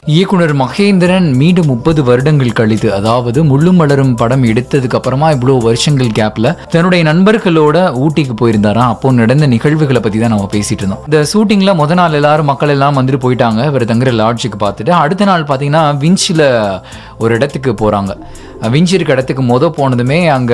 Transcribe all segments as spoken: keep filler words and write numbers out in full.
இயக்குனர் மகேந்திரன் மீண்டும் முப்பது வருடங்கள் கழித்து, அதாவது முள்ளும் மலரும் படம் எடுத்ததுக்கு அப்புறமா இவ்வளோ வருஷங்கள் கேப்ல தன்னுடைய நண்பர்களோட ஊட்டிக்கு போயிருந்தாராம். அப்போ நடந்த நிகழ்வுகளை பத்தி தான் நம்ம பேசிட்டு இருந்தோம். இந்த ஷூட்டிங்ல முத நாள் எல்லாரும் மக்கள் எல்லாம் வந்துட்டு போயிட்டாங்க இவர் தங்குற லாட்ஜுக்கு பார்த்துட்டு. அடுத்த நாள் பார்த்தீங்கன்னா விஞ்சில் ஒரு இடத்துக்கு போறாங்க. விஞ்சி இருக்க இடத்துக்கு முத போனதுமே அங்க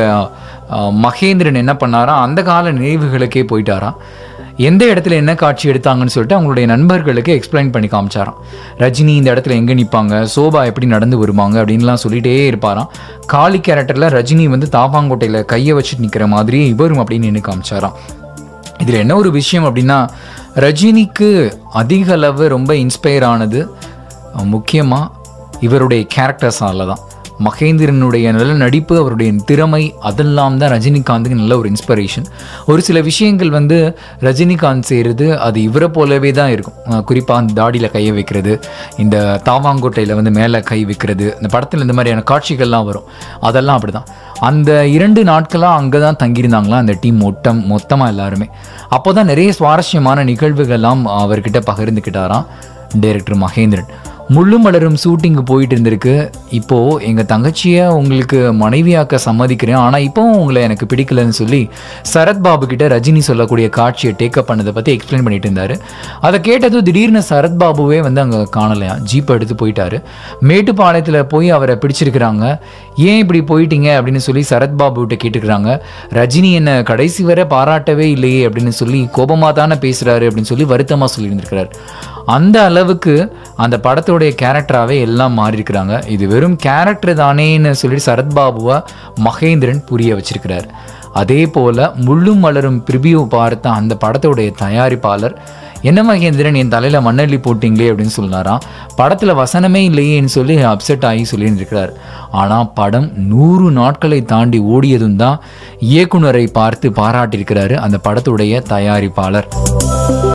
மகேந்திரன் என்ன பண்ணாரா, அந்த கால நினைவுகளுக்கே போயிட்டாராம். எந்த இடத்துல என்ன காட்சி எடுத்தாங்கன்னு சொல்லிட்டு அவங்களுடைய நண்பர்களுக்கு எக்ஸ்பிளைன் பண்ணி காமிச்சாராம். ரஜினி இந்த இடத்துல எங்கே நிற்பாங்க, சோபா எப்படி நடந்து வருவாங்க அப்படின்லாம் சொல்லிகிட்டே இருப்பாராம். காளி கேரக்டரில் ரஜினி வந்து தாப்பாங்கோட்டையில் கையை வச்சுட்டு நிற்கிற மாதிரி இவரும் அப்படின்னு நின்று காமிச்சாராம். இதில் என்ன ஒரு விஷயம் அப்படின்னா, ரஜினிக்கு அதிக அளவு ரொம்ப இன்ஸ்பயர் ஆனது முக்கியமாக இவருடைய கேரக்டர்ஸால தான். மகேந்திரனுடைய நல்ல நடிப்பு, அவருடைய திறமை, அதெல்லாம் தான் ரஜினிகாந்துக்கு நல்ல ஒரு இன்ஸ்பிரேஷன். ஒரு சில விஷயங்கள் வந்து ரஜினிகாந்த் செய்கிறது அது இவரை போலவே தான் இருக்கும். குறிப்பாக அந்த தாடியில் கையை வைக்கிறது, இந்த தாவாங்கோட்டையில் வந்து மேலே கை வைக்கிறது, இந்த படத்தில் இந்த மாதிரியான காட்சிகள்லாம் வரும். அதெல்லாம் அப்படி தான். அந்த இரண்டு நாட்களாக அங்கே தான் தங்கியிருந்தாங்களாம் அந்த டீம் மொத்தம் மொத்தமாக எல்லாருமே. அப்போ தான் நிறைய சுவாரஸ்யமான நிகழ்வுகள்லாம் அவர்கிட்ட பகிர்ந்துக்கிட்டாராம் டைரக்டர் மகேந்திரன். முள்ளும் மலரும் ஷூட்டிங்கு போயிட்டு இருந்திருக்கு. இப்போது எங்கள் தங்கச்சியை உங்களுக்கு மனைவியாக்க சம்மதிக்கிறேன், ஆனால் இப்போவும் உங்களை எனக்கு பிடிக்கலன்னு சொல்லி சரத்பாபு கிட்ட ரஜினி சொல்லக்கூடிய காட்சியை டேக்கப் பண்ணதை பற்றி எக்ஸ்பிளைன் பண்ணிட்டு இருந்தார். அதை கேட்டதும் திடீர்னு சரத்பாபுவே வந்து அங்கே காணலையா, ஜீப் எடுத்து போயிட்டாரு. மேட்டுப்பாளையத்தில் போய் அவரை பிடிச்சிருக்கிறாங்க. ஏன் இப்படி போயிட்டீங்க அப்படின்னு சொல்லி சரத்பாபுகிட்ட கேட்டுக்கிறாங்க. ரஜினி என்னை கடைசி வரை பாராட்டவே இல்லையே அப்படின்னு சொல்லி கோபமாக தானே பேசுகிறாரு அப்படின்னு சொல்லி வருத்தமாக சொல்லியிருந்திருக்கிறார். அந்த அளவுக்கு அந்த படத்தோடைய கேரக்டராகவே எல்லாம் மாறி இருக்கிறாங்க. இது வெறும் கேரக்டர் தானேன்னு சொல்லிட்டு சரத்பாபுவை மகேந்திரன் புரிய வச்சிருக்கிறார். அதே போல் முள்ளும் மலரும் பிரிவியூ பார்த்த அந்த படத்தோடைய தயாரிப்பாளர், என்ன மகேந்திரன் என் தலையில் மண்ணள்ளி போட்டிங்களே அப்படின்னு சொன்னாராம். படத்தில் வசனமே இல்லையேன்னு சொல்லி அப்செட் ஆகி சொல்லியிருக்கிறார். ஆனால் படம் நூறு நாட்களை தாண்டி ஓடியதும் தான் இயக்குனரை பார்த்து பாராட்டியிருக்கிறாரு அந்த படத்துடைய தயாரிப்பாளர்.